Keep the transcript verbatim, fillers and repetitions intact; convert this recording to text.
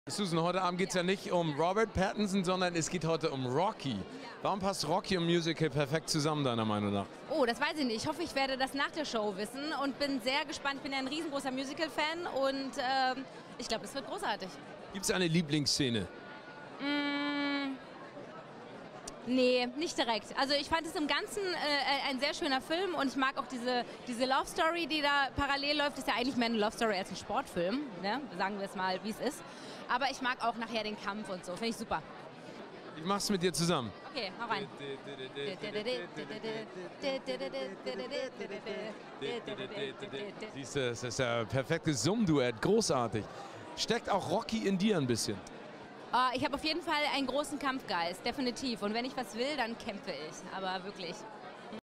Susan, heute Abend geht es ja nicht um Robert Pattinson, sondern es geht heute um Rocky. Warum passt Rocky und Musical perfekt zusammen, deiner Meinung nach? Oh, das weiß ich nicht. Ich hoffe, ich werde das nach der Show wissen und bin sehr gespannt. Ich bin ja ein riesengroßer Musical-Fan und ähm, ich glaube, es wird großartig. Gibt es eine Lieblingsszene? Mm, nee, nicht direkt. Also ich fand es im Ganzen äh, ein sehr schöner Film und ich mag auch diese, diese Love Story, die da parallel läuft. Ist ja eigentlich mehr eine Love Story als ein Sportfilm, ne? Sagen wir es mal, wie es ist. Aber ich mag auch nachher den Kampf und so. Finde ich super. Ich mach's mit dir zusammen. Okay, hau rein. Siehst du, das ist ja ein perfektes Summduett, großartig. Steckt auch Rocky in dir ein bisschen? Oh, ich habe auf jeden Fall einen großen Kampfgeist, definitiv. Und wenn ich was will, dann kämpfe ich. Aber wirklich.